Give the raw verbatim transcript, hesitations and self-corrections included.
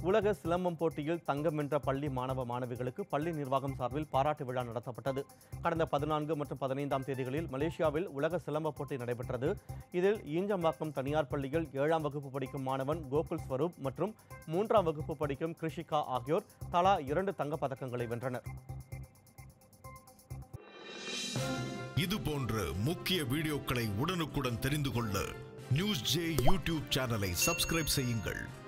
உலக சிலம்பம் போட்டியில் தங்கம் வென்ற பள்ளி மாணவ மாணவிகளுக்கு பள்ளி நிர்வாகம் சார்பில் பாராட்டு விழா நடத்தப்பட்டது. கடந்த பதினான்கு மற்றும் பதினைந்தாம் தேதிகளில் மலேசியாவில் உலக சிலம்ப போட்டி நடைபெற்றது. இதில் ஈஞ்சம்பாக்கம் தனியார் பள்ளியில் ஏழாம் வகுப்பு படிக்கும் மாணவன் கோகுல் ஸ்வரூப் மற்றும் மூன்றாம் வகுப்பு படிக்கும் கிருஷிகா ஆகியோர் தலா இரண்டு தங்கப் பதக்கங்களை வென்றனர். இது போன்ற முக்கிய வீடியோக்களை உடனுக்குடன் தெரிந்து கொள்ள நியூஸ் ஜே யூடியூப் சேனலை சப்ஸ்கிரைப் செய்யுங்கள்.